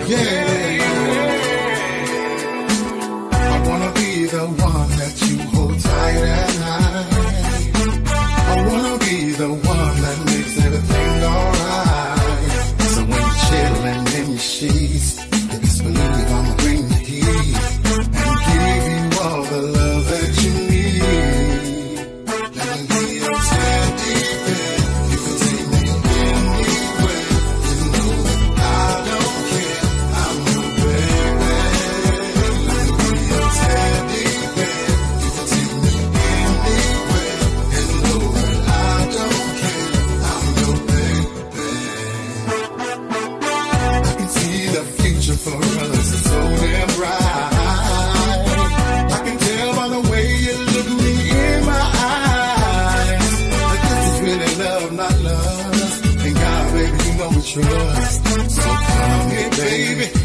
Yeah. I wanna be the one that you hold tight at night. I wanna be the one that makes everything alright. So when you're chillin' in your sheets, you best believe I'ma bring the heat and give you all the love that you need. Let me be your teddy bear. You can take me anywhere. You know that I don't care. I'm your baby. Let me be your teddy bear. You can take me anywhere. You know that I don't care. I'm your baby. I can see the future for us is so damn bright. I can tell by the way you look me in my eyes that this is really love, not lust. And God, baby, you know we trust. So come here, baby.